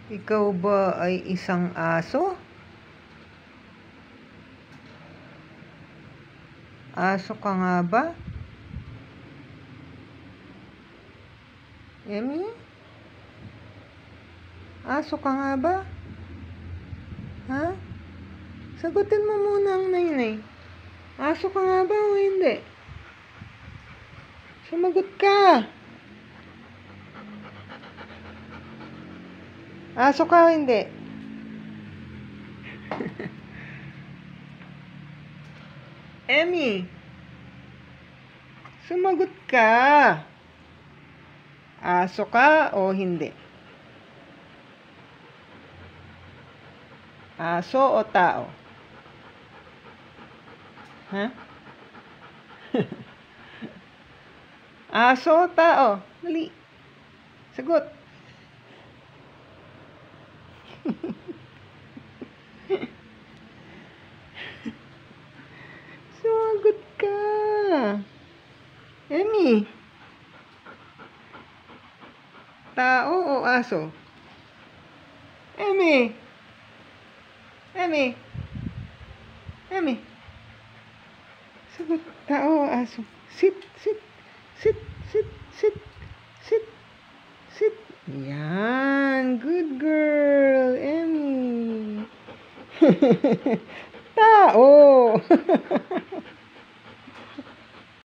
Ikaw ba ay isang aso? Aso ka nga ba? Emmy? Aso ka nga ba? Ha? Sagutin mo muna ang nainay. Aso ka nga ba o hindi? Sumagot ka. Aso ka o hindi? Emmy, sumagot ka. Aso ka o hindi? Aso o tao? Ha? Aso o tao? Dali. Sagot. Sumagot ka. Emmy. Tao o aso? Emmy. Emmy. Emmy. Sagot. Tao o aso? Sit, sit, sit, sit, sit, sit, sit. Yan. Good girl, Emmy. Tao.